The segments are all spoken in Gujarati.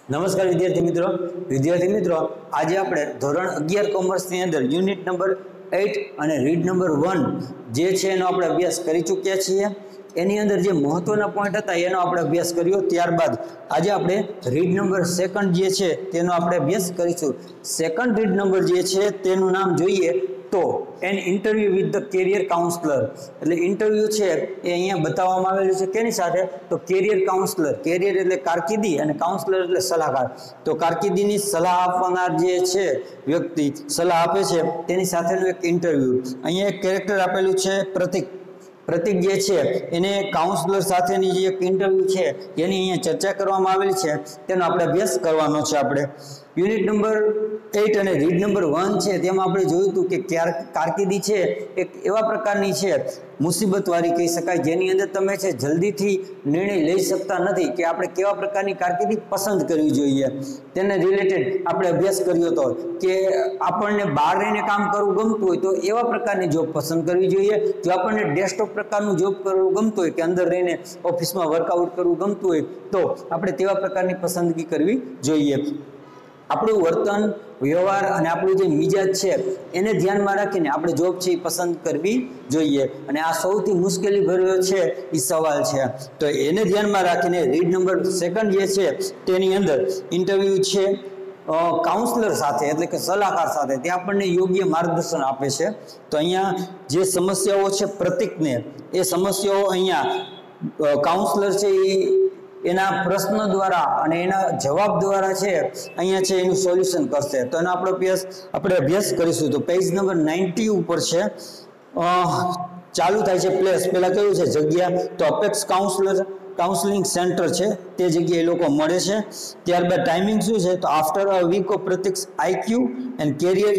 નમસ્કાર વિદ્યાર્થી મિત્રો આજે આપણે ધોરણ 11 કોમર્સની અંદર યુનિટ નંબર 8 અને રીડ નંબર 1 જે છે એનો આપણે અભ્યાસ કરી ચૂક્યા છીએ। એની અંદર જે મહત્વના પોઈન્ટ હતા એનો આપણે અભ્યાસ કર્યો। ત્યારબાદ આજે આપણે રીડ નંબર સેકન્ડ જે છે તેનો આપણે અભ્યાસ કરીશું। સેકન્ડ રીડ નંબર જે છે તેનું નામ જોઈએ તો an interview with the career counsellor, એટલે ઇન્ટરવ્યુ છે એ અહીંયા બતાવવામાં આવેલું છે કેની સાથે તો કેરિયર કાઉન્સલર, કેરિયર એટલે કારકિર્દી અને કાઉન્સલર એટલે સલાહકાર। તો કારકિર્દીની સલાહ આપનાર જે છે વ્યક્તિ સલાહ આપે છે તેની સાથેનું એક ઇન્ટરવ્યુ। અહીંયા એક કેરેક્ટર આપેલું છે પ્રતિક। પ્રતિક જે છે એને કાઉન્સલર સાથેની જે એક ઇન્ટરવ્યુ છે એની અહીંયા ચર્ચા કરવામાં આવેલી છે, તેનો આપણે અભ્યાસ કરવાનો છે। આપણે યુનિટ નંબર 8 અને રીડ નંબર 1 છે તેમાં આપણે જોયું હતું કે કારકિર્દી છે એક એવા પ્રકારની છે મુસીબતવાળી કહી શકાય જેની અંદર તમે છે જલ્દીથી નિર્ણય લઈ શકતા નથી કે આપણે કેવા પ્રકારની કારકિર્દી પસંદ કરવી જોઈએ। તેને રિલેટેડ આપણે અભ્યાસ કર્યો હતો કે આપણને બહાર રહીને કામ કરવું ગમતું હોય તો એવા પ્રકારની જોબ પસંદ કરવી જોઈએ। જો આપણને ડેસ્કટોપ પ્રકારનું જોબ કરવું ગમતું હોય કે અંદર રહીને ઓફિસમાં વર્કઆઉટ કરવું ગમતું હોય તો આપણે તેવા પ્રકારની પસંદગી કરવી જોઈએ। આપણું વર્તન વ્યવહાર અને આપણું જે મિજાજ છે એને ધ્યાનમાં રાખીને આપણે જોબ છે એ પસંદ કરવી જોઈએ અને આ સૌથી મુશ્કેલી ભર્યો છે એ સવાલ છે। તો એને ધ્યાનમાં રાખીને રીડ નંબર સેકન્ડ જે છે તેની અંદર ઇન્ટરવ્યુ છે કાઉન્સલર સાથે એટલે કે સલાહકાર સાથે, તે આપણને યોગ્ય માર્ગદર્શન આપે છે। તો અહીંયા જે સમસ્યાઓ છે પ્રતિકને એ સમસ્યાઓ અહીંયા કાઉન્સલર છે એ એના પ્રશ્ન દ્વારા અને એના જવાબ દ્વારા છે અહીંયા છે એનું સોલ્યુશન કરશે। તો એનો આપણે અભ્યાસ કરીશું। તો પેજ નંબર 90 ઉપર છે ચાલુ થાય છે પ્લેસ, પહેલા કયું છે જગ્યા, તો અપેક્ષ કાઉન્સલિંગ સેન્ટર છે તે જગ્યાએ લોકો મળે છે। ત્યારબાદ ટાઈમિંગ શું છે તો after a week of Pratik's IQ and career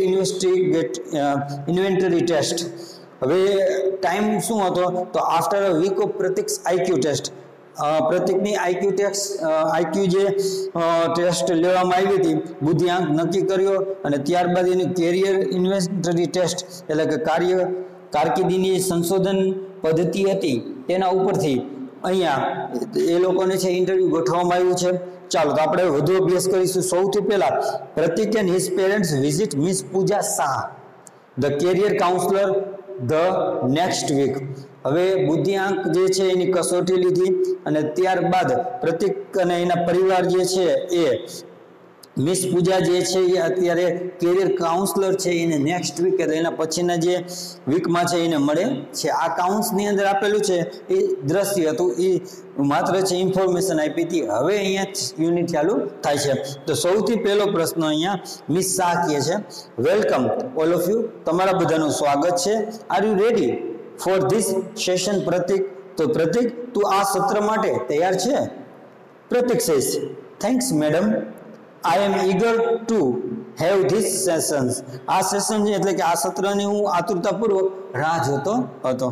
inventory test. હવે ટાઈમ શું હતો તો after a week of Pratik's IQ test, પ્રતિકની આઈક્યુ જે ટેસ્ટ લેવામાં આવી હતી, બુદ્ધિઆંક નક્કી કર્યો અને ત્યારબાદ એની કેરિયર ઇન્વેન્ટરી ટેસ્ટ એટલે કે કારકિર્દીની સંશોધન પદ્ધતિ હતી તેના ઉપરથી અહીંયા એ લોકોને છે ઇન્ટરવ્યુ ગોઠવવામાં આવ્યું છે। ચાલો તો આપણે વધુ અભ્યાસ કરીશું। સૌથી પહેલા Pratik and his parents visit miss Pooja Shah the career counsellor the next week. હવે બુદ્ધિઆંક જે છે એની કસોટી લીધી અને ત્યારબાદ પ્રતિક અને એના પરિવાર જે છે એ મિસ પૂજા જે છે એ અત્યારે કેરિયર કાઉન્સલર છે એને નેક્સ્ટ વીક એટલે એના પછીના જે વીકમાં છે એને મળે છે। આ કાઉન્સની અંદર આપેલું છે એ દ્રશ્ય હતું, એ માત્ર છે ઇન્ફોર્મેશન આપી હતી। હવે અહીંયા યુનિટ ચાલુ થાય છે। તો સૌથી પહેલો પ્રશ્ન અહીંયા મિસ શાહ કહે છે વેલકમ ઓલ ઓફ યુ, તમારા બધાનું સ્વાગત છે। Are you ready for this session Pratik? તો પ્રતિક તું આ સત્ર માટે તૈયાર છે? Pratik says thanks madam, I am eager to have this sessions। આ સેશન એટલે કે આ સત્રની હું આતુરતાપૂર્વક રાહ જોતો હતો।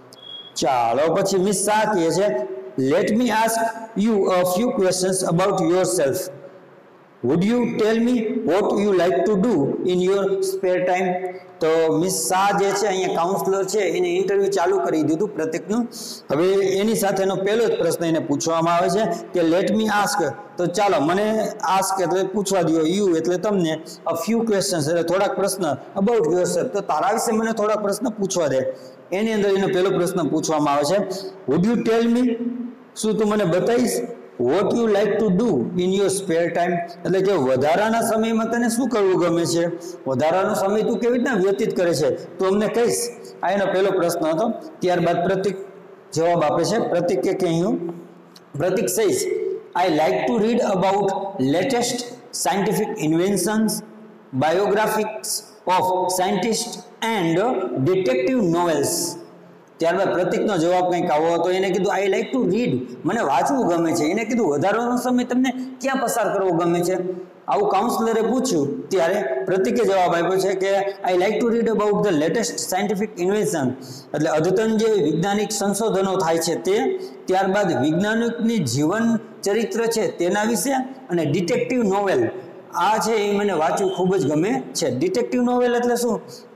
ચાલો પછી મિસ શાહ કહે છે let me ask you a few questions about yourself, would you tell me what you like to do in your spare time? તો મિસ શાહ જે છે અહીંયા કાઉન્સલર છે એને ઇન્ટરવ્યુ ચાલુ કરી દીધું પ્રતિકનું। હવે એની સાથેનો પહેલો જ પ્રશ્ન એને પૂછવામાં આવે છે કે લેટ મી આસ્ક, તો ચાલો મને આસ્ક એટલે પૂછવા દો, યુ એટલે તમને, અ ફ્યુ ક્વેશ્ચન્સ એટલે થોડાક પ્રશ્ન, અબાઉટ યોરસેલ્ફ તો તારા વિશે મને થોડાક પ્રશ્ન પૂછવા દે। એની અંદર એનો પહેલો પ્રશ્ન પૂછવામાં આવે છે would you tell me, શું તું મને બતાવીશ, what you like to do in your spare time એટલે કે વધારાના સમયમાં તને શું કરવું ગમે છે, વધારાનો સમય તું કેવી રીતના વ્યતીત કરે છે તું અમને કહીશ। આ એનો પહેલો પ્રશ્ન હતો। ત્યારબાદ પ્રતિક જવાબ આપે છે। પ્રતિક કે કહ્યું પ્રતિક says I like to read about latest scientific inventions, biographies of scientists and detective novels। ત્યારબાદ પ્રતિકનો જવાબ કંઈક આવો હતો, એને કીધું આઈ લાઈક ટુ રીડ, મને વાંચવું ગમે છે। એને કીધું વધારાનો સમય તમને ક્યાં પસાર કરવો ગમે છે, આવું કાઉન્સલરે પૂછ્યું ત્યારે પ્રતિકે જવાબ આપ્યો છે કે I like to read about the latest scientific invention એટલે અદ્યતન જે વૈજ્ઞાનિક સંશોધનો થાય છે તે, ત્યારબાદ વૈજ્ઞાનિકની જીવન ચરિત્ર છે તેના વિશે અને ડિટેક્ટિવ નોવેલ આ છે એ મને વાંચવું ખૂબ જ ગમે છે। ડિટેક્ટિવ નોવેલ એટલે શું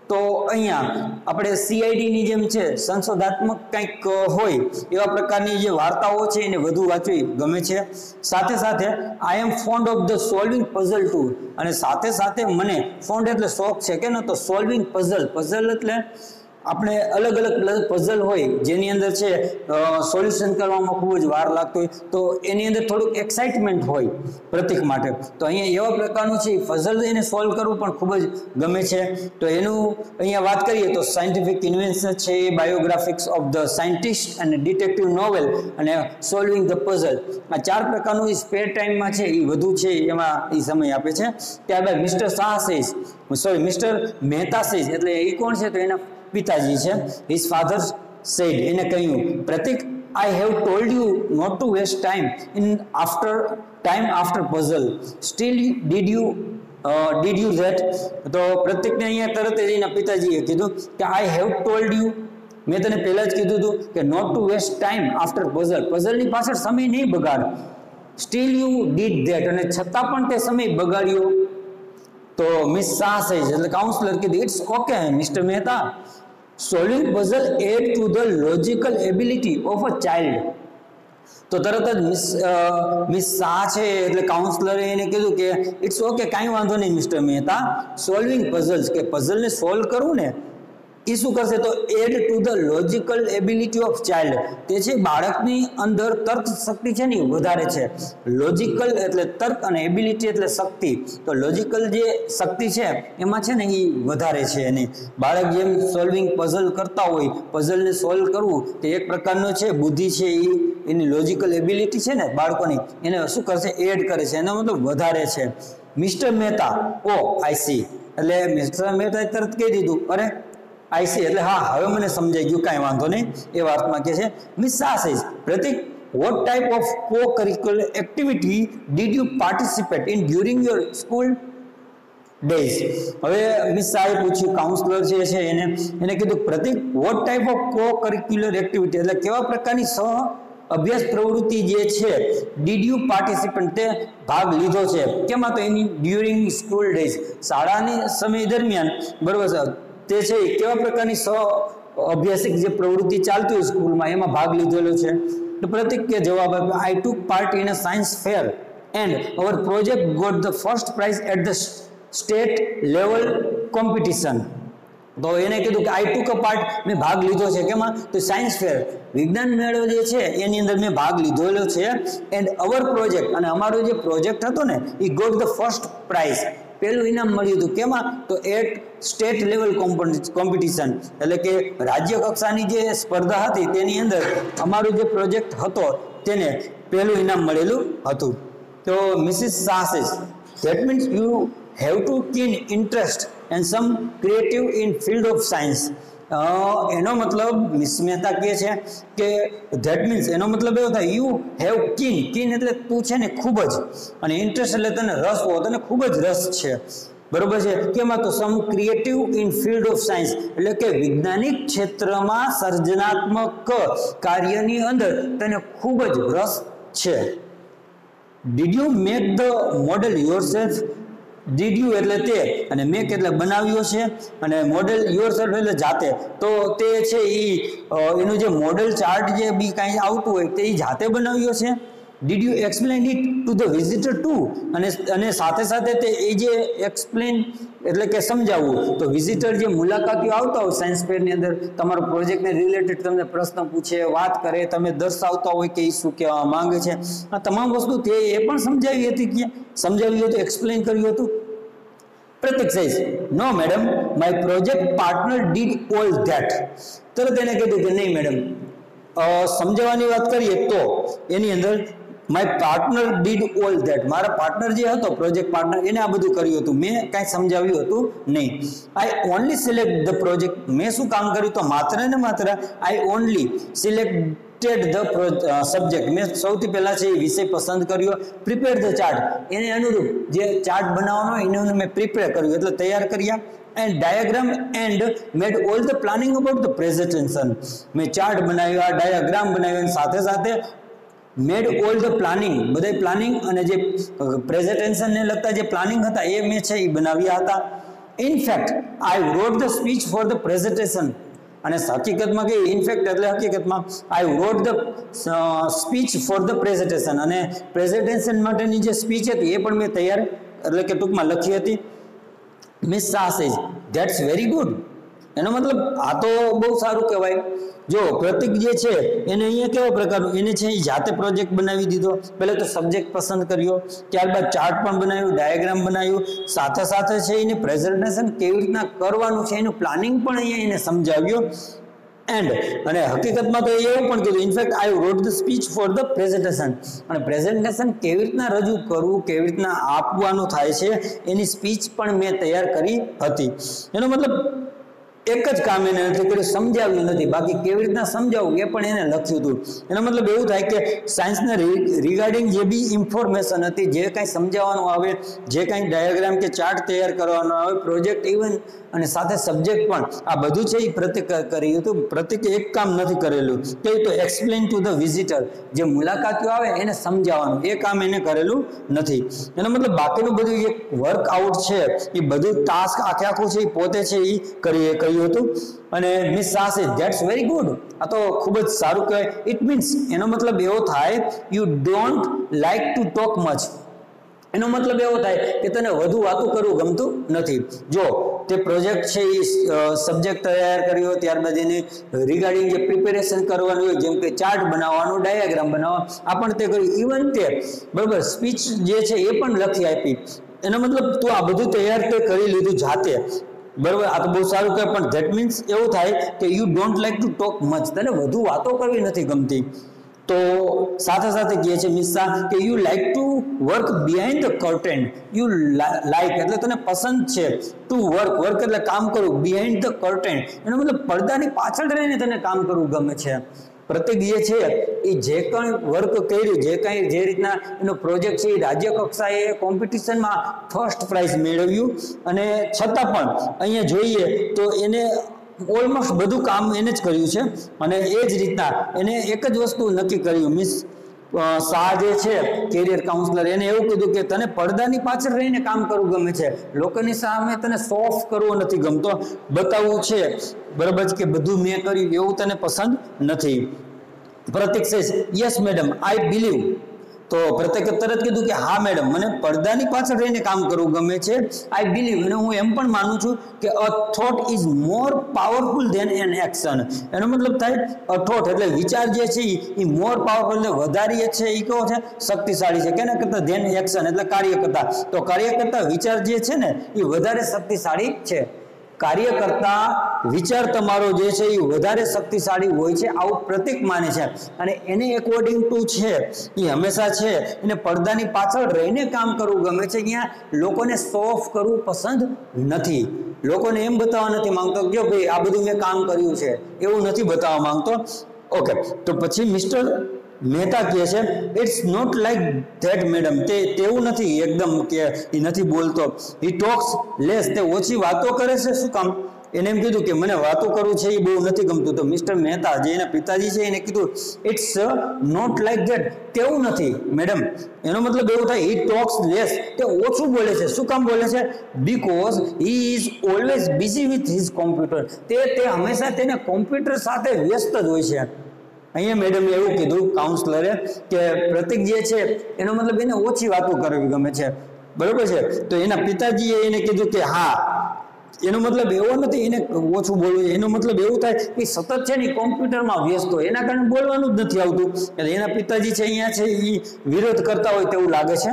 તો અહીંયા આપણે CID ની જેમ છે સંશોધાત્મક કંઈક હોય એવા પ્રકારની જે વાર્તાઓ છે એને વધુ વાંચવી ગમે છે. સાથે સાથે I am fond of the solving puzzle too, અને સાથે સાથે મને ફોન્ડ એટલે શોખ છે કે ન, તો સોલ્વિંગ પઝલ એટલે આપણે અલગ અલગ પઝલ હોય જેની અંદર છે સોલ્યુશન કરવામાં ખૂબ જ વાર લાગતો હોય, તો એની અંદર થોડુંક એક્સાઇટમેન્ટ હોય પ્રતિક માટે. તો અહીંયા એવા પ્રકારનું છે પઝલ એને સોલ્વ કરવું પણ ખૂબ જ ગમે છે. તો એનું અહીંયા વાત કરીએ તો સાયન્ટિફિક ઇન્વેન્શન છે, બાયોગ્રાફિક્સ ઓફ ધ સાયન્ટિસ્ટ અને ડિટેક્ટિવ નોવેલ અને સોલ્વિંગ ધ પઝલ, આ 4 પ્રકારનું એ સ્પેર ટાઈમમાં છે એ વધુ છે એમાં એ સમય આપે છે. ત્યારબાદ મિસ્ટર મહેતા સેઝ એટલે એ કોણ છે, તો એના પિતાજી છે. હિઝ ફાધર સેડ, એને કહ્યું Pratik I have told you not to waste time after puzzle, still did you that. તો પ્રતિકને અહીંયા તરત જ એના પિતાજીએ કીધું કે આઈ હેવ ટોલ્ડ યુ, મેં તને પહેલા જ કીધું હતું કે not to waste time after પઝલની પાછળ સમય નહીં બગાડ. સ્ટીલ યુ ડીડ ધેટ, અને છતાં પણ તે સમય બગાડ્યો. તો મિસ શાહ સેઝ એટલે કાઉન્સલર કીધું it's okay mister Mehta, solving puzzle add to the logical ability of a child. તો તરત જ મિસ શાહ છે એટલે કાઉન્સલરે એને કીધું કે ઇટ્સ ઓકે, કાંઈ વાંધો નહીં મિસ્ટર મહેતા, સોલ્વિંગ પઝલ્સ કે પઝલને સોલ્વ કરવું ને એ શું કરશે, તો add to the logical ability of child, તે છે બાળકની અંદર તર્ક શક્તિ છે ને વધારે છે. લોજિકલ એટલે તર્ક અને એબિલિટી એટલે શક્તિ, તો લોજિકલ જે શક્તિ છે એમાં છે ને એ વધારે છે એની. બાળક જેમ સોલ્વિંગ પઝલ કરતા હોય, પઝલને સોલ્વ કરવું તે એક પ્રકારનો છે બુદ્ધિ છે, એની લોજિકલ એબિલિટી છે ને બાળકોની એને શું કરશે, એડ કરે છે, એનો મતલબ વધારે છે. Mister Mehta oh I see, એટલે મિસ્ટર મહેતા તરત કહી દીધું અરે આઈ સી એટલે હા હવે મને સમજાઈ ગયું, કાંઈ વાંધો નહીં. એ વાતમાં કહે છે miss Shah says Pratik what type of co-curricular activity did you participate in during your school days. હવે મિસ શાહે પૂછ્યું, કાઉન્સલર છે એને કીધું Pratik what type of co-curricular activity એટલે કેવા પ્રકારની સહ અભ્યાસ પ્રવૃત્તિ જે છે ડીડ યુ પાર્ટિસિપેટ તે ભાગ લીધો છે, કેમાં, તો એની ડ્યુરિંગ સ્કૂલ ડેઝ સમય દરમિયાન, બરોબર છે, તે છે કેવા પ્રકારની સહ અભ્યાસિક જે પ્રવૃત્તિ ચાલતી હોય સ્કૂલમાં એમાં ભાગ લીધેલો છે. તો પ્રતિક કે જવાબ આપ્યો I took part in a science fair and our project got the first prize at the state level competition. તો એને કીધું કે આઈ ટુક અ પાર્ટ, મેં ભાગ લીધો છે કેમાં, તો સાયન્સ ફેર વિજ્ઞાન મેળો જે છે એની અંદર મેં ભાગ લીધેલો છે. એન્ડ અવર પ્રોજેક્ટ, અને અમારો જે પ્રોજેક્ટ હતો ને એ ગોટ ધ ફર્સ્ટ પ્રાઇઝ, પહેલું ઇનામ મળ્યું હતું કેમાં, તો એટ સ્ટેટ લેવલ કોમ્પિટિશન એટલે કે રાજ્ય કક્ષાની જે સ્પર્ધા હતી તેની અંદર અમારો જે પ્રોજેક્ટ હતો તેને પહેલું ઇનામ મળેલું હતું. તો Mrs Shah says that means you have to keen interest and some creative in field of science. એનો મતલબ મિસ મહેતા કહે છે કે ધેટ મીન્સ એનો મતલબ એવો થાય યુ હેવ કીન એટલે તું છે ને ખૂબ જ, અને ઇન્ટરેસ્ટ એટલે તને રસ હોય, તને ખૂબ જ રસ છે, બરોબર છે, કેમાં, તો some creative in field of science એટલે કે વૈજ્ઞાનિક ક્ષેત્રમાં સર્જનાત્મક કાર્યની અંદર તને ખૂબ જ રસ છે. Did you make the model yourself, did you એટલે તે, અને મેક એટલે બનાવ્યો છે, અને મોડેલ યોરસેલ્ફ એટલે જાતે. તો તે છે એનું જે મોડેલ ચાર્ટ જે બી કાંઈ આવતું હોય તે જાતે બનાવ્યો છે. Did you explain it to the visitor too, અને સાથે સાથે તે એ જે એક્સપ્લેન એટલે કે સમજાવવું, તો વિઝિટર જે મુલાકાતીઓ આવતા હોય સાયન્સ ફેરની અંદર તમારો પ્રોજેક્ટને રિલેટેડ તમને પ્રશ્ન પૂછે, વાત કરે, તમે દર્શાવતા હોય કે એ શું કહેવા માંગે છે, આ તમામ વસ્તુ તે એ પણ સમજાવી હતી, એક્સપ્લેન કર્યું હતું. Pratik says no madam my project partner did all that. તરત એને કીધું કે નહીં મેડમ, સમજાવવાની વાત કરીએ તો એની અંદર my partner did all that, મારા પાર્ટનર જે હતો પ્રોજેક્ટ પાર્ટનર એને આ બધું કર્યું હતું, મેં કાંઈ સમજાવ્યું હતું નહીં. I only select the project, મેં શું કામ કર્યું તો માત્ર ને માત્ર I only selected the subject, મેં સૌથી પહેલા છે એ વિષય પસંદ કર્યો. પ્રિપેર ધ ચાર્ટ, એને અનુરૂપ જે ચાર્ટ બનાવવાનો એને મેં પ્રિપેર કર્યું એટલે તૈયાર કર્યા. And diagram and made all the planning about the presentation, મેં ચાર્ટ બનાવ્યા, ડાયાગ્રામ બનાવ્યા, અને સાથે સાથે મેડ ઓલ ધ પ્લાનિંગ, બધા પ્લાનિંગ અને જે પ્રેઝન્ટેશનને લગતા જે પ્લાનિંગ હતા એ મેં છે એ બનાવ્યા હતા. In fact I wrote the speech for the presentation. અને હકીકતમાં કે ઇનફેક્ટ એટલે હકીકતમાં I wrote the speech for the presentation, અને પ્રેઝન્ટેશન માટેની જે સ્પીચ હતી એ પણ મેં તૈયાર એટલે કે ટૂંકમાં લખી હતી. Miss Shah says that's very good. એનો મતલબ આ તો બહુ સારું કહેવાય. જો પ્રતિક જે છે એને અહીંયા કેવા પ્રકારનું, એને છે એ જાતે પ્રોજેક્ટ બનાવી દીધો. પહેલા તો સબ્જેક્ટ પસંદ કર્યો, ત્યારબાદ ચાર્ટ પણ બનાવ્યું, ડાયાગ્રામ બનાવ્યું, સાથે સાથે છે એને પ્રેઝન્ટેશન કેવી રીતના કરવાનું છે એનું પ્લાનિંગ પણ અહીંયા એને સમજાવ્યું. અને હકીકતમાં તો એવું પણ કીધું in fact I wrote the speech for the presentation. અને પ્રેઝન્ટેશન કેવી રીતના રજૂ કરવું, કેવી રીતના આપવાનું થાય છે એની સ્પીચ પણ મેં તૈયાર કરી હતી. એનો મતલબ એક જ કામ એને નથી કર્યું, સમજાવ્યું નથી, બાકી કેવી રીતના સમજાવવું એ પણ એને લખ્યું હતું. એનો મતલબ એવું થાય કે સાયન્સના રિગાર્ડિંગ જે બી ઇન્ફોર્મેશન હતી, જે કાંઈ સમજાવવાનું આવે, જે કાંઈ ડાયાગ્રામ કે ચાર્ટ તૈયાર કરવાનો આવે, પ્રોજેક્ટ ઇવન અને સાથે સબ્જેક્ટ પણ, આ બધું છે એ પ્રતિક કર્યું હતું. પ્રતિકે એક કામ નથી કરેલું કે તો એક્સપ્લેન ટુ ધ વિઝિટર, જે મુલાકાતીઓ આવે એને સમજાવવાનું, એ કામ એને કરેલું નથી. એનો મતલબ બાકીનું બધું એક વર્કઆઉટ છે એ બધું ટાસ્ક આખું છે એ પોતે છે એ કર્યું હતું. અને મિસ શાહ સે ધેટ્સ વેરી ગુડ. આ તો ખૂબ જ સારું કહેવાય. ઇટ મીન્સ એનો મતલબ એવો થાય you don't like to talk much. એનો મતલબ એવો થાય કે તને વધુ વાતો કરવું ગમતું નથી. જો તે પ્રોજેક્ટ છે એ સબ્જેક્ટ તૈયાર કર્યો, ત્યારબાદ એની રિગાર્ડિંગ જે પ્રિપેરેશન કરવાનું હોય, જેમ કે ચાર્ટ બનાવવાનું, ડાયાગ્રામ બનાવવા, આ પણ તે કર્યું. ઇવન તે બરાબર સ્પીચ જે છે એ પણ લખી આપી. એનો મતલબ તું આ બધું તૈયાર તે કરી લીધું જાતે, બરાબર. આ તો બહુ સારું કહેવાય. પણ ધેટ મીન્સ એવું થાય કે you don't like to talk much, તને વધુ વાતો કરવી નથી ગમતી. તો સાથે સાથે કહે છે મિસ શાહ કે you like to work behind the curtain. You like એટલે તને પસંદ છે, ટુ વર્ક એટલે કામ કરવું, બિહાઇન્ડ ધ કર્ટેન એનો મતલબ પડદાની પાછળ રહીને તને કામ કરવું ગમે છે. પ્રતિક જે છે એ જે કંઈ વર્ક કર્યું, જે રીતના એનો પ્રોજેક્ટ છે એ રાજ્ય કક્ષાએ કોમ્પિટિશનમાં ફર્સ્ટ પ્રાઇઝ મેળવ્યું, અને છતાં પણ અહીંયા જોઈએ તો એને ઓલમોસ્ટ બધું કામ એને જ કર્યું છે. અને એ જ રીતના એને એક જ વસ્તુ નક્કી કર્યું. મિસ શાહ જે છે કેરિયર કાઉન્સલર, એને એવું કીધું કે તને પડદાની પાછળ રહીને કામ કરવું ગમે છે, લોકોની સામે તને શો ઓફ કરવો નથી ગમતો, બતાવવું છે બરાબર કે બધું મેં કર્યું એવું તને પસંદ નથી. Pratik says yes madam I believe. તો પ્રત્યેકે તરત કીધું કે હા મેડમ, મને પડદાની પાછળ રહીને કામ કરવું ગમે છે. આઈ બિલીવ, અને હું એમ પણ માનું છું કે a thought is more powerful than an action. એનો મતલબ થાય અ થોટ એટલે વિચાર જે છે એ મોર પાવરફુલ એટલે વધારે છે એ કેવો છે, શક્તિશાળી છે. કેના કરતા ધેન એક્શન એટલે કાર્ય કરતા. તો કાર્ય કરતા વિચાર જે છે ને એ વધારે શક્તિશાળી છે. કાર્ય કરતા વિચાર તમારો જે છે એ વધારે શક્તિશાળી હોય છે, આવું પ્રતિક માને છે. અને એને એકોર્ડિંગ ટુ છે એ હંમેશા છે એને પડદાની પાછળ રહીને કામ કરવું ગમે છે. અહીંયા લોકોને શો ઓફ કરવું પસંદ નથી, લોકોને એમ બતાવવા નથી માંગતો કે ભાઈ આ બધું મેં કામ કર્યું છે, એવું નથી બતાવવા માંગતો. ઓકે, તો પછી મિસ્ટર મહેતા કહે છે it's not like that madam. તેવું નથી એકદમ કે એ નથી બોલતો. હી ટોક્સ લેસ, તે ઓછી વાતો કરે છે. શું કામ? એને એમ કીધું કે મને વાતો કરવું છે એ બહુ નથી ગમતું. તો મિસ્ટર મહેતા જે એના પિતાજી છે એને કીધું ઇટ્સ નોટ લાઈક ધેટ, તેવું નથી મેડમ. એનો મતલબ એવું થાય હી ટોક્સ લેસ, તે ઓછું બોલે છે. શું કામ બોલે છે? Because he is always busy with his computer. તે હંમેશા તેને કોમ્પ્યુટર સાથે વ્યસ્ત જ હોય છે. અહીંયા મેડમે એવું કીધું કાઉન્સલરે કે પ્રતિક જે છે એનો મતલબ એને ઓછી વાતો કરવી ગમે છે, બરોબર છે. તો એના પિતાજીએ એને કીધું કે હા, એનો મતલબ એવો નથી એને ઓછું બોલવું, એનો મતલબ એવું થાય કે સતત છે ને કોમ્પ્યુટરમાં વ્યસ્ત હોય, એના કારણે બોલવાનું જ નથી આવતું. એટલે એના પિતાજી છે અહીંયા છે એ વિરોધ કરતા હોય તેવું લાગે છે.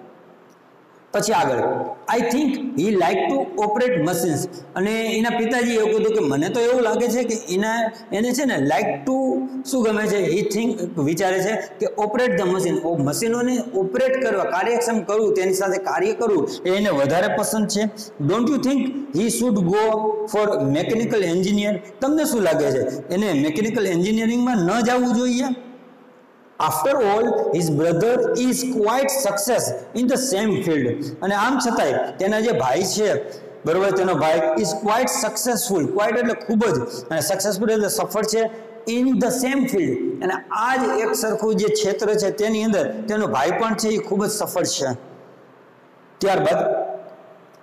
પછી આગળ I think he like to operate machines. અને એના પિતાજી એવું કીધું કે મને તો એવું લાગે છે કે એને છે ને લાઈક ટુ શું ગમે છે, હી થિંક વિચારે છે કે ઓપરેટ ધ મશીન, મશીનોને ઓપરેટ કરવા, કાર્યક્ષમ કરવું, તેની સાથે કાર્ય કરવું એ એને વધારે પસંદ છે. Don't you think he should go for mechanical engineer. તમને શું લાગે છે એને મેકેનિકલ એન્જિનિયરિંગમાં ન જવું જોઈએ? After all, his brother is quite success in the same field. અને આમ છતાંય તેના જે ભાઈ છે બરોબર, તેનો ભાઈ is quite successful. quite એટલે ખૂબ જ, અને successful એટલે સફળ છે. in the same field, અને આ જ એક સરખું જે ક્ષેત્ર છે તેની અંદર તેનો ભાઈ પણ છે એ ખૂબ જ સફળ છે. ત્યારબાદ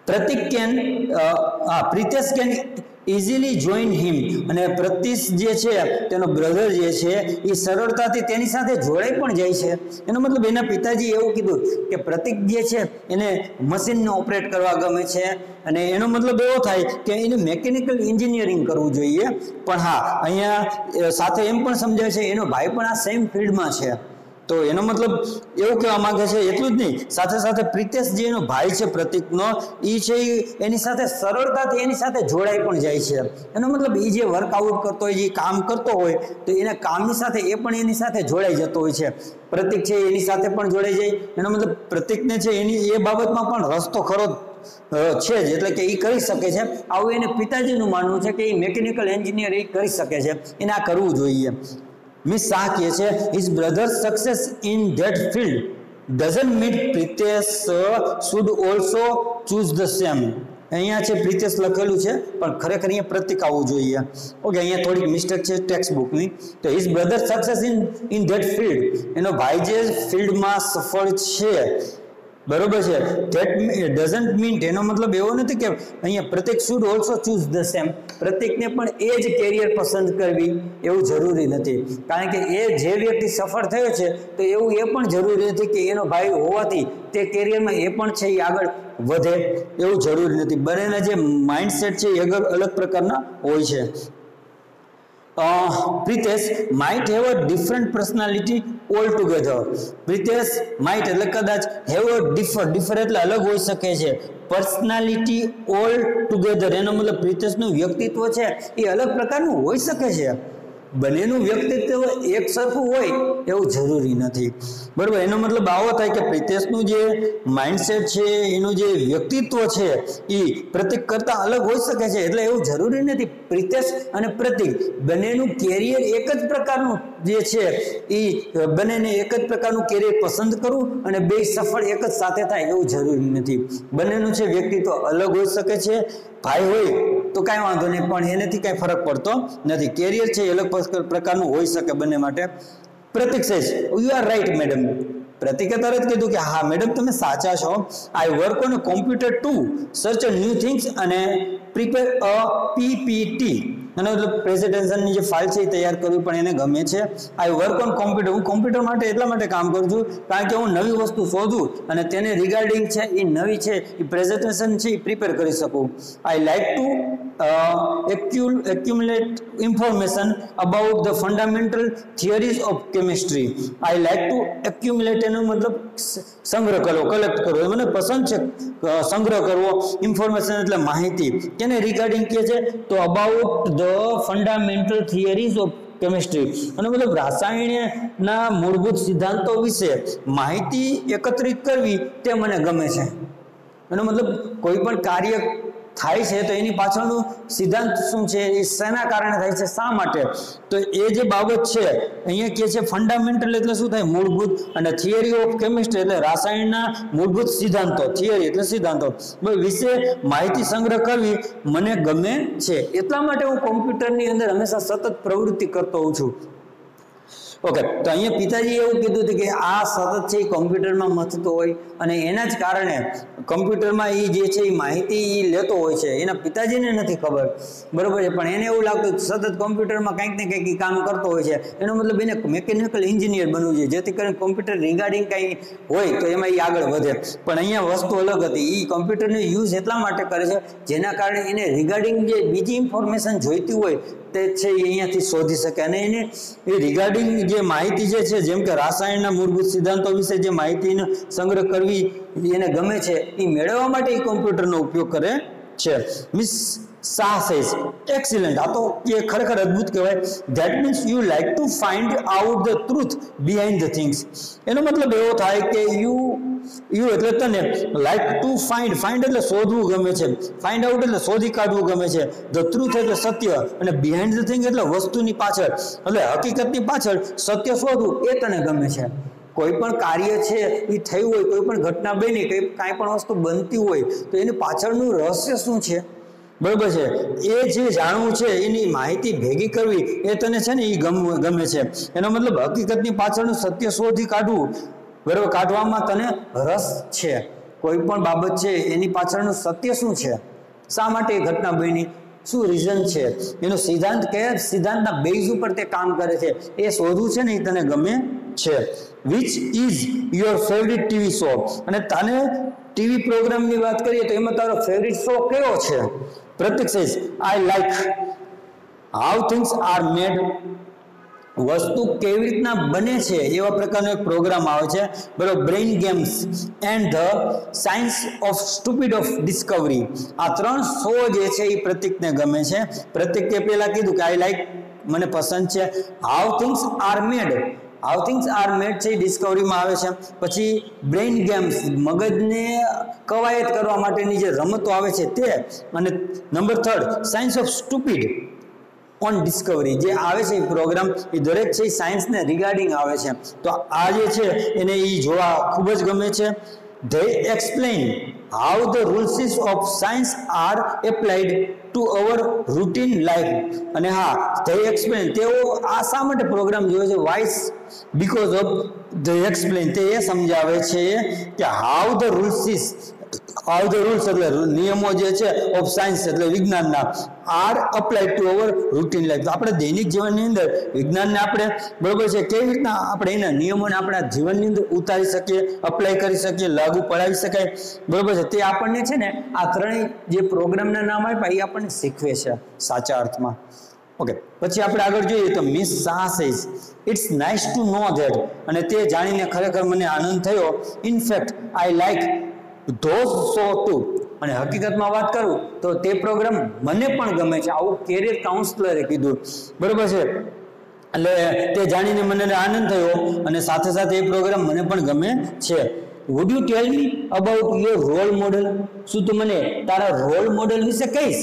Pratik can Pritesh can easily join him, અને પ્રતિશ જે છે તેનો બ્રધર જે છે એ સરળતાથી તેની સાથે જોડાઈ પણ જાય છે. એનો મતલબ એના પિતાજી એવું કીધું કે પ્રતિક જે છે એને મશીનને ઓપરેટ કરવા ગમે છે, અને એનો મતલબ એવો થાય કે એને મેકેનિકલ એન્જિનિયરિંગ કરવું જોઈએ. પણ હા, અહીંયા સાથે એમ પણ સમજાય છે એનો ભાઈ પણ આ સેમ ફિલ્ડમાં છે. તો એનો મતલબ એવું કહેવા માંગે છે, એટલું જ નહીં, સાથે સાથે પ્રિતેશ જે એનો ભાઈ છે પ્રતિકનો, એ છે એની સાથે સરળતાથી એની સાથે જોડાઈ પણ જાય છે. એનો મતલબ એ જે વર્કઆઉટ કરતો હોય, જે કામ કરતો હોય, તો એના કામની સાથે એ પણ એની સાથે જોડાઈ જતો હોય છે. પ્રતિક છે એની સાથે પણ જોડાઈ જાય. એનો મતલબ પ્રતિકને છે એની એ બાબતમાં પણ રસ્તો ખરો છે જ, એટલે કે એ કરી શકે છે. આવું એને પિતાજીનું માનવું છે કે એ મેકેનિકલ એન્જિનિયર એ કરી શકે છે, એને આ કરવું જોઈએ. મિસ શાહ કહે છે, his brother success in that field doesn't mean Pritesh should also choose the same. અહીંયા છે પ્રિતેશ લખેલું છે, પણ ખરેખર અહીંયા પ્રતિક આવવું જોઈએ. ઓકે, અહીંયા થોડીક મિસ્ટેક છે ટેક્સ્ટ બુકની. તો his brother success in that field, એનો ભાઈ જે ફિલ્ડમાં સફળ છે, બરોબર છે, ધેટ ડઝન્ટ મીન, એનો મતલબ એવો નથી કે અહીંયા Pratik should also choose the same, પ્રતિકને પણ એ જ કેરિયર પસંદ કરવી એવું જરૂરી નથી. કારણ કે એ જે વ્યક્તિ સફળ થયો છે, તો એવું એ પણ જરૂરી નથી કે એનો ભાઈ હોવાથી તે કેરિયરમાં એ પણ છે એ આગળ વધે, એવું જરૂરી નથી. બંનેના જે માઇન્ડસેટ છે એ અલગ પ્રકારના હોય છે. Pritesh might have a different personality altogether. Pritesh might એટલે કદાચ have a differ એટલે અલગ હોઈ શકે છે. પર્સનાલિટી ઓલ ટુગેધર, એનો મતલબ પ્રિતેશનું વ્યક્તિત્વ છે એ અલગ પ્રકારનું હોઈ શકે છે. બંનેનું વ્યક્તિત્વ એક સરખું હોય એવું જરૂરી નથી, બરોબર. એનો મતલબ આવો થાય કે પ્રિતેશનું જે માઇન્ડસેટ છે, એનું જે વ્યક્તિત્વ છે એ પ્રતિક કરતા અલગ હોઈ શકે છે. એટલે એવું જરૂરી નથી પ્રિતેશ અને પ્રતિક બંનેનું કેરિયર એક જ પ્રકારનું જે છે એ બંનેને એક જ પ્રકારનું કેરિયર પસંદ કરવું અને બે સફળ એક જ સાથે થાય એવું જરૂરી નથી. બંનેનું છે વ્યક્તિત્વ અલગ હોઈ શકે છે. ભાઈ હોય તો કાંઈ વાંધો નહીં, પણ એનાથી કાંઈ ફરક પડતો નથી. કેરિયર છે એ અલગ પ્રકારનું હોઈ શકે બંને માટે. Pratik says, you are right madam. પ્રતિકે તરત કીધું કે હા મેડમ તમે સાચા છો. I work on a computer to search new things અને પ્રિપેર અ પીપીટી, અને પ્રેઝન્ટેશનની જે ફાઇલ છે એ તૈયાર કરવી પણ એને ગમે છે. આઈ વર્ક ઓન કોમ્પ્યુટર, હું કોમ્પ્યુટર માટે એટલા માટે કામ કરું છું કારણ કે હું નવી વસ્તુ શોધું અને તેને રિગાર્ડિંગ છે એ નવી છે એ પ્રેઝન્ટેશન છે એ પ્રિપેર કરી શકું. I like to accumulate information about the fundamental theories of chemistry. I like to accumulate, એનો મતલબ સંગ્રહ કરવો, કલેક્ટ કરવો. મને પસંદ છે સંગ્રહ કરવો. ઇન્ફોર્મેશન એટલે માહિતી. કેને રિગાર્ડિંગ કહે છે તો about the fundamental theories of chemistry, અને મતલબ રાસાયણના મૂળભૂત સિદ્ધાંતો વિશે માહિતી એકત્રિત કરવી તે મને ગમે છે. એનો મતલબ કોઈ પણ કાર્ય થાય છે તો એની પાછળનું સિદ્ધાંત શું છે, એ શેના કારણે થાય છે, શા માટે, તો એ જે બાબત છે અહીંયા કહે છે ફંડામેન્ટલ એટલે શું થાય, મૂળભૂત, અને થિયરી ઓફ કેમિસ્ટ્રી એટલે રાસાયણના મૂળભૂત સિદ્ધાંતો, થિયરી એટલે સિદ્ધાંતો વિશે માહિતી સંગ્રહ કરવી મને ગમે છે. એટલા માટે હું કોમ્પ્યુટરની અંદર હંમેશા સતત પ્રવૃત્તિ કરતો હોઉં છું. ઓકે, તો અહીંયા પિતાજી એવું કીધું હતું કે આ સતત છે એ કોમ્પ્યુટરમાં મથતો હોય અને એના જ કારણે કોમ્પ્યુટરમાં એ જે છે એ માહિતી એ લેતો હોય છે. એના પિતાજીને નથી ખબર, બરોબર છે, પણ એને એવું લાગતું સતત કોમ્પ્યુટરમાં કંઈક ને કંઈક કામ કરતો હોય છે. એનો મતલબ એને મેકેનિકલ એન્જિનિયર બનવું જોઈએ, જેથી કરીને કોમ્પ્યુટર રિગાર્ડિંગ કંઈ હોય તો એમાં એ આગળ વધે. પણ અહીંયા વસ્તુ અલગ હતી. એ કોમ્પ્યુટરનો યુઝ એટલા માટે કરે છે જેના કારણે એને રિગાર્ડિંગ જે બીજી ઇન્ફોર્મેશન જોઈતી હોય તે છે એ અહીંયાથી શોધી શકે. અને એને એ રિગાર્ડિંગ જે માહિતી જે છે, જેમ કે રાસાયણના મૂળભૂત સિદ્ધાંતો વિશે જે માહિતીનો સંગ્રહ કરવી એને ગમે છે, એ મેળવવા માટે એ કોમ્પ્યુટરનો ઉપયોગ કરે છે. મિસ શાહ સેઝ, એક્સિલન્ટ, આ તો એ ખરેખર અદ્ભુત કહેવાય. That means you like to find out the truth behind the things. એનો મતલબ એવો થાય કે યુ એટલે તને લાઈક ટુ ફાઇન્ડ એટલે શોધવું ગમે છે, ફાઇન્ડ આઉટ એટલે શોધી કાઢવું ગમે છે, ધ ટ્રુથ એટલે સત્ય, અને બિહાઇન્ડ ધ થિંગ એટલે વસ્તુની પાછળ એટલે હકીકતની પાછળ સત્ય શોધવું એ તને ગમે છે. કોઈ પણ કાર્ય છે એ થયું હોય, કોઈ પણ ઘટના બની, કાંઈ પણ વસ્તુ બનતી હોય તો એની પાછળનું રહસ્ય શું છે, બરોબર છે, એ જે જાણવું છે, એની માહિતી ભેગી કરવી એ તને છે ને એ ગમે છે. એનો મતલબ હકીકતની પાછળનું સત્ય શોધી કાઢવું, બરોબર, કાઢવામાં તને રસ છે. કોઈ પણ બાબત છે એની પાછળનું સત્ય શું છે, શા માટે એ ઘટના બની, શું રીઝન છે, એનો સિદ્ધાંત કયા સિદ્ધાંતના બેઝ ઉપર તે કામ કરે છે, એ શોધવું છે ને એ તને ગમે છે. Which is your favourite TV show, અને તને ટીવી પ્રોગ્રામની વાત કરીએ તો એમાં તારો ફેવરિટ શો કયો છે? Pratik says I like how things are made, વસ્તુ કેવી રીતના બને છે એવા પ્રકારનો એક પ્રોગ્રામ આવે છે, બરોબર. Brain games and the science of stupid of Discovery, આ 3 શો જે છે એ પ્રતીકને ગમે છે. પ્રતીકે પહેલા કીધું કે આઈ લાઈક, મને પસંદ છે. How things are made, how things are made છે એ ડિસ્કવરીમાં આવે છે. પછી બ્રેઇન ગેમ્સ, મગજને કવાયત કરવા માટેની જે રમતો આવે છે તે, અને number 3 science of stupid on Discovery જે આવે છે એ પ્રોગ્રામ, એ દરેક છે એ સાયન્સને રિગાર્ડિંગ આવે છે. તો આ જે છે એને એ જોવા ખૂબ જ ગમે છે. They explain how the rules of science are applied to our routine life. અને હા, they explain, તેઓ આ શા માટે પ્રોગ્રામ જોવે છે? Why? Because of they explain, તે એ સમજાવે છે કે how the rules એટલે નિયમો જે છે ઓફ સાયન્સ એટલે વિજ્ઞાનના, are applied to our routine life, આપણે દૈનિક જીવનની અંદર વિજ્ઞાનને આપણે, બરોબર છે, કેવી રીતના આપણે એના નિયમોને આપણા જીવનની અંદર ઉતારી શકીએ, અપ્લાય કરી શકીએ, લાગુ પડાવી શકાય, બરોબર છે, તે આપણને છે ને આ ત્રણેય જે પ્રોગ્રામના નામ આપ્યા એ આપણને શીખવે છે સાચા અર્થમાં. ઓકે, પછી આપણે આગળ જોઈએ તો miss Shah says it's nice to know that, અને તે જાણીને ખરેખર મને આનંદ થયો. In fact I like those show too, અને હકીકતમાં વાત કરું તો તે પ્રોગ્રામ મને પણ ગમે છે. આવું કેરિયર કાઉન્સલરે કીધું, બરોબર છે. એટલે તે જાણીને મને આનંદ થયો અને સાથે સાથે એ પ્રોગ્રામ મને પણ ગમે છે. Would you tell me about your role model, શું તું મને તારા રોલ મોડલ વિશે કહીશ?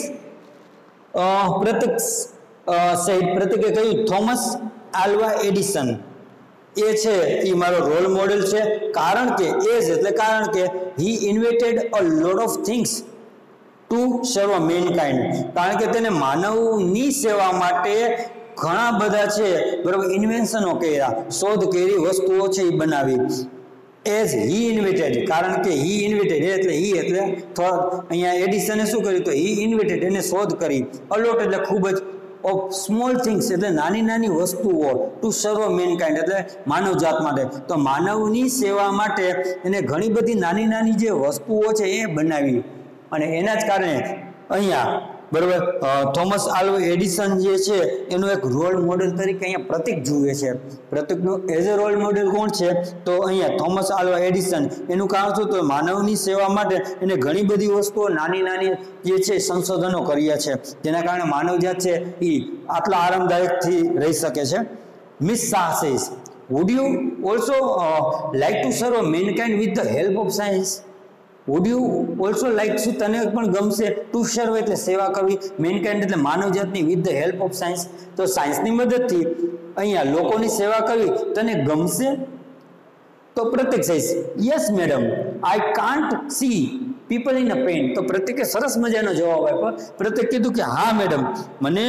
પ્રતીકે કહ્યું થોમસ આલ્વા એડિસન એ છે એ મારો રોલ મોડેલ છે. કારણ કે કારણ કે he invented a lot of things to serve mankind, કારણ કે તેને માનવની સેવા માટે ઘણા બધા છે, બરાબર, ઇન્વેન્શનો કર્યા, શોધ કરી, વસ્તુઓ છે એ બનાવી. એઝ હી ઇન્વેન્ટેડ, કારણ કે હી ઇન્વેન્ટેડ એટલે અહીંયા એડિસને શું કર્યું તો હી ઇન્વેન્ટેડ, એને શોધ કરી. અલોટ એટલે ખૂબ જ, ઓફ સ્મોલ થિંગ્સ એટલે નાની નાની વસ્તુઓ, ટુ સર્વ મેનકાઇન્ડ એટલે માનવજાત માટે. તો માનવની સેવા માટે એને ઘણી બધી નાની નાની જે વસ્તુઓ છે એ બનાવી, અને એના જ કારણે અહીંયા, બરોબર, થોમસ આલ્વા એડિસન જે છે એનું એક રોલ મોડેલ તરીકે અહીંયા પ્રતીક જુએ છે. પ્રતીકનું એઝ એ રોલ મોડેલ કોણ છે તો અહીંયા થોમસ આલ્વા એડિસન. એનું કારણ શું તો માનવની સેવા માટે એને ઘણી બધી વસ્તુઓ નાની નાની જે છે સંશોધનો કર્યા છે, જેના કારણે માનવજાત છે એ આટલા આરામદાયકથી રહી શકે છે. Miss Shah says would you also like to serve mankind with the help of science. Would you also like, શું તને પણ ગમશે? ટુ સર્વ એટલે સેવા કરવી, મેનકાઇન્ડ એટલે માનવજાતની, with the help of science તો સાયન્સની મદદથી અહીંયા લોકોની સેવા કરવી તને ગમશે? તો Pratik says yes madam I can't see people in a pain. તો પ્રતીકે સરસ મજાનો જવાબ આપ્યો. પ્રતીક કીધું કે હા મેડમ, મને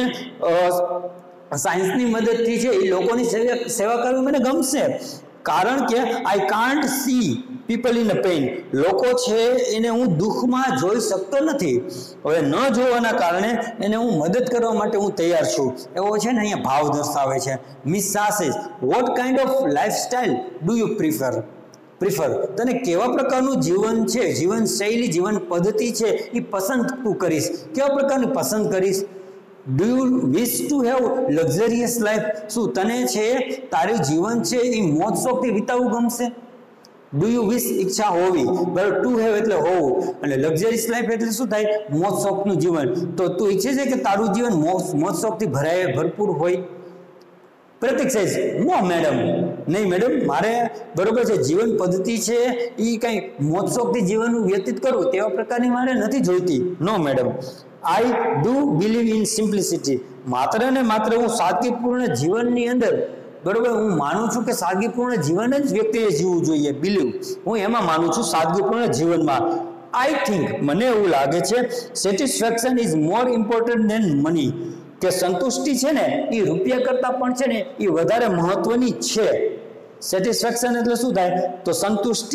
સાયન્સની મદદથી છે એ લોકોની સેવા કરવી મને ગમશે, કારણ કે I can't see people in a pain, લોકો છે એને હું દુઃખમાં જોઈ શકતો નથી. હવે ન જોવાના કારણે એને હું મદદ કરવા માટે હું તૈયાર છું, એવો છે ને અહીંયા ભાવ દર્શાવે છે. Miss Shah says what kind of lifestyle do you prefer, તને કેવા પ્રકારનું જીવન છે, જીવન શૈલી, જીવન પદ્ધતિ છે એ પસંદ તું કરીશ, કેવા પ્રકારની પસંદ કરીશ? Do you wish to have luxurious life, શું તને છે તારું જીવન છે એ મોજ શોખથી વિતાવવું ગમશે? ડુ યુ વિશ ઈચ્છા હોવી, બરાબર, ટુ હેવ એટલે હોવું, અને લક્ઝરિયસ લાઈફ એટલે શું થાય? મોજ શોખનું જીવન. તો તું ઈચ્છે છે કે તારું જીવન મોજ શોખથી ભરપૂર હોય? પ્રતીક સેઝ નો મેડમ, નહીં મેડમ, મારે, બરોબર છે, જીવન પદ્ધતિ છે એ કંઈ મોજ શોખથી જીવનનું વ્યતીત કરવું તેવા પ્રકારની મારે નથી જોઈતી. No madam I do believe in simplicity, માત્ર ને માત્ર હું સાદગીપૂર્ણ જીવનની અંદર, બરોબર, હું માનું છું કે સાદગીપૂર્ણ જીવન જ વ્યક્તિએ જીવવું જોઈએ. બિલીવ, હું એમાં માનું છું, સાદગીપૂર્ણ જીવનમાં. આઈ થિંક, મને એવું લાગે છે, satisfaction is more important than money, કે સંતુષ્ટિ છે ને એ રૂપિયા કરતાં પણ છે ને એ વધારે મહત્વની છે. સેટિસ્ફેક્શન એટલે શું થાય તો સંતુષ્ટિ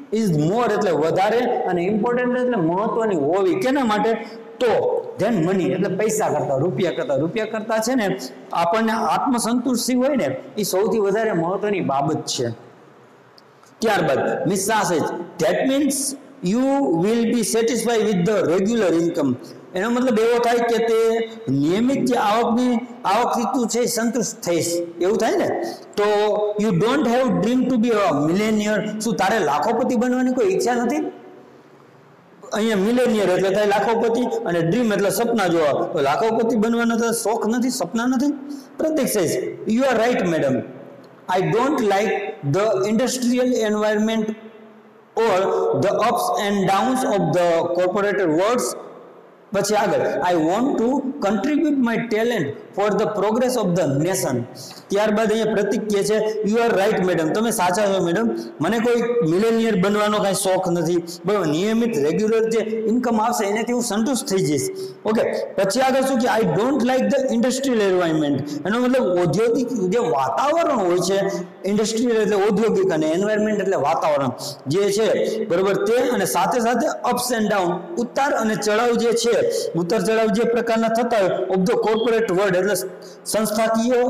ઇઝ મોર એટલે વધારે અને ઇમ્પોર્ટન્ટ એટલે મહત્વની હોવી કેના માટે તો ધેન મની એટલે પૈસા કરતા રૂપિયા કરતા છે ને આપણને આત્મસંતુષ્ટિ હોય ને એ સૌથી વધારે મહત્વની બાબત છે. ત્યારબાદ Miss Shah says that means you will be satisfied with the regular income. એનો મતલબ એવો થાય કે તે નિયમિત જે આવકથી તું છે સંતુષ્ટ થઈશ એવું થાય ને. તો you don't have dream to be a millionaire. શું તારે લાખોપતિ બનવાની કોઈ ઈચ્છા નથી? અહીંયા મિલેનિયર એટલે થાય લાખોપતિ અને ડ્રીમ એટલે સપના જોવા. તો લાખોપતિ બનવાનો તો શોખ નથી, સપના નથી. Pratik says you are right madam. I don't like the industrial environment or the ups and downs of the corporate worlds. પછી આગળ I want to contribute my talent for the progress of the nation. ત્યારબાદ અહીંયા પ્રતીક કહે છે યુ આર રાઈટ મેડમ, તમે સાચા છો મેડમ, મને કોઈ મિલેનિયર બનવાનો કાંઈ શોખ નથી. બરાબર, નિયમિત રેગ્યુલર જે ઇન્કમ આવશે એનાથી હું સંતુષ્ટ થઈ જઈશ. ઓકે, પછી આગળ શું કે I don't like the industrial environment. એનો મતલબ ઔદ્યોગિક જે વાતાવરણ હોય છે, ઇન્ડસ્ટ્રીયલ એટલે ઔદ્યોગિક અને એન્વાયરમેન્ટ એટલે વાતાવરણ જે છે બરોબર તે, અને સાથે સાથે અપ્સ એન્ડ ડાઉન ઉતાર અને ચઢાવ જે છે, ઉતાર ચઢાવ જે પ્રકારના થતા હોય ઓફ ધ કોર્પોરેટ વર્લ્ડ એટલે સંસ્થાકીય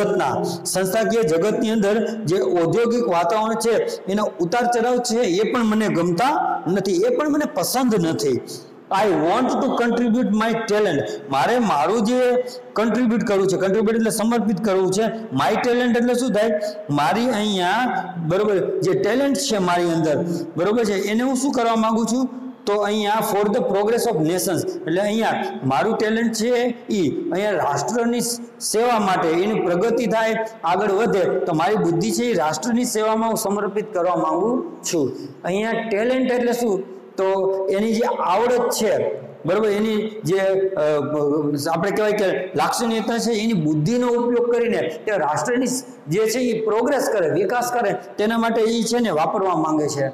જગતની અંદર જે ઔદ્યોગિક વાતાવરણ છે એના ઉતાર ચઢાવ છે એ પણ મને ગમતા નથી, એ પણ મને પસંદ નથી. I want to contribute my talent. મારે મારું જે કન્ટ્રીબ્યુટ કરવું છે, કન્ટ્રીબ્યુટ એટલે સમર્પિત કરવું છે. માય ટેલેન્ટ એટલે શું થાય, મારી અહીંયા બરોબર જે ટેલેન્ટ છે મારી અંદર બરોબર છે એને હું શું કરવા માંગુ છું, તો અહીંયા for the progress of nations એટલે અહીંયા મારું ટેલેન્ટ છે એ અહીંયા રાષ્ટ્રની સેવા માટે, એની પ્રગતિ થાય, આગળ વધે, તો મારી બુદ્ધિ છે એ રાષ્ટ્રની સેવામાં હું સમર્પિત કરવા માંગુ છું. અહીંયા ટેલેન્ટ એટલે શું, તો એની જે આવડત છે બરોબર, એની જે આપણે કહેવાય કે લાક્ષણિકતા છે એની બુદ્ધિનો ઉપયોગ કરીને તે રાષ્ટ્રની જે છે એ પ્રોગ્રેસ કરે, વિકાસ કરે, તેના માટે એ છે ને વાપરવા માંગે છે.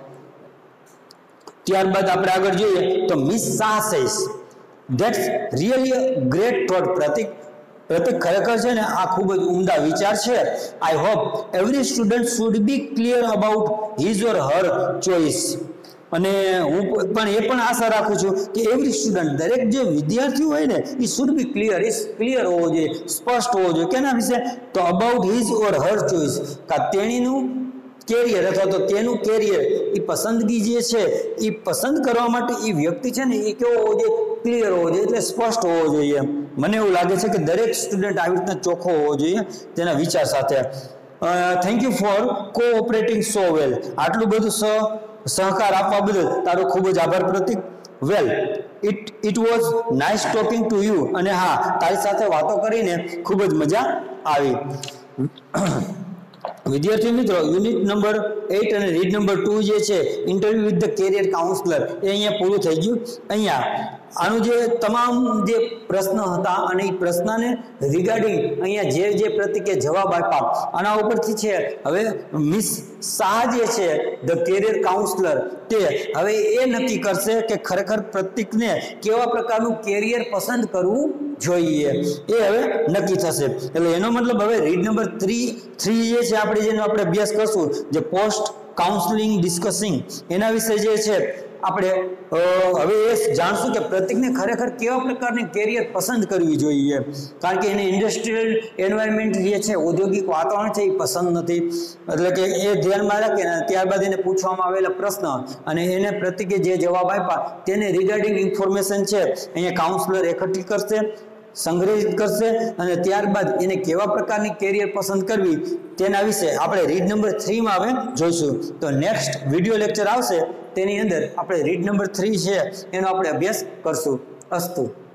ત્યારબાદ આપણે આગળ જોઈએ તો miss Shah says that's really great thought. Pratik ખરેખર છે ને આ ખૂબ જ ઉમદા વિચાર છે. I hope every student should be clear about his or her choice. અને હું પણ એ પણ આશા રાખું છું કે એવરી સ્ટુડન્ટ દરેક જે વિદ્યાર્થી હોય ને એ શુડ બી ક્લિયર હોવો જોઈએ, સ્પષ્ટ હોવો જોઈએ. કેના વિશે, તો about his or her choice, તેણીનું કેરિયર અથવા તો તેનું કેરિયર, એ પસંદગી જે છે એ પસંદ કરવા માટે એ વ્યક્તિ છે ને એ કેવો હોવો જોઈએ, ક્લિયર હોવો જોઈએ, એટલે સ્પષ્ટ હોવો જોઈએ. મને એવું લાગે છે કે દરેક સ્ટુડન્ટ આવી રીતના ચોખ્ખો હોવો જોઈએ તેના વિચાર સાથે. Thank you for cooperating so well. આટલું બધું સહકાર આપવા બદલ તારો ખૂબ જ આભાર Pratik. Well it was nice talking to you. અને હા, તારી સાથે વાતો કરીને ખૂબ જ મજા આવી. વિદ્યાર્થી મિત્રો, યુનિટ નંબર 8 અને રીડ નંબર 2 જે છે interview with the career counsellor એ અહીંયા પૂરું થઈ ગયું. અહીંયા આનું જે તમામ જે પ્રશ્ન હતા અને એ પ્રશ્નને રિગાર્ડિંગ અહીંયા જે પ્રતિકે જવાબ આપ્યા આના ઉપરથી છે હવે મિસ શાહ જે છે ધ કેરિયર કાઉન્સલર તે હવે એ નક્કી કરશે કે ખરેખર પ્રતિકને કેવા પ્રકારનું કેરિયર પસંદ કરવું જોઈએ, એ હવે નક્કી થશે. એટલે એનો મતલબ હવે રીડ નંબર 3 જે છે જેનો આપણે અભ્યાસ કરશું, જે પોસ્ટ કાઉન્સલિંગ ડિસ્કસિંગ, એના વિશે જે છે આપણે હવે એ જાણશું કે પ્રતિકને ખરેખર કેવા પ્રકારની કેરિયર પસંદ કરવી જોઈએ. કારણ કે એને ઇન્ડસ્ટ્રીયલ એન્વાયરમેન્ટ જે છે, ઔદ્યોગિક વાતાવરણ છે એ પસંદ નથી. એટલે કે એ ધ્યાનમાં રાખે ને ત્યારબાદ એને પૂછવામાં આવેલા પ્રશ્ન અને એને પ્રતિકે જે જવાબ આપ્યા તેને રિગાર્ડિંગ ઇન્ફોર્મેશન છે અહીંયા કાઉન્સલર એકઠી કરશે, સંગ્રહિત કરશે અને ત્યારબાદ એને કેવા પ્રકારની કેરિયર પસંદ કરવી તેના વિશે આપણે રીડ નંબર 3 હવે જોઈશું. તો નેક્સ્ટ વિડીયો લેક્ચર આવશે તેની અંદર આપણે રીડ નંબર 3 છે એનો આપણે અભ્યાસ કરશું. અસ્તુ.